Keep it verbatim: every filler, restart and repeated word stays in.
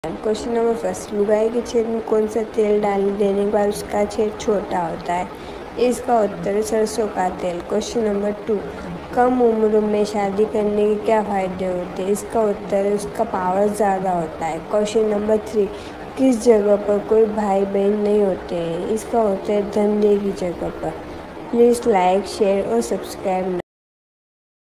Question number first, लुगाई के छेद में कौन सा तेल डाल देने के बाद उसका छेद छोटा होता है? इसका उत्तर है सरसों का तेल। क्वेश्चन नंबर टू, कम उम्र में शादी करने के क्या फ़ायदे होते हैं? इसका उत्तर है उसका पावर ज़्यादा होता है। क्वेश्चन नंबर थ्री, किस जगह पर कोई भाई बहन नहीं होते हैं? इसका उत्तर है धंधे की जगह पर। प्लीज़ लाइक, शेयर और सब्सक्राइब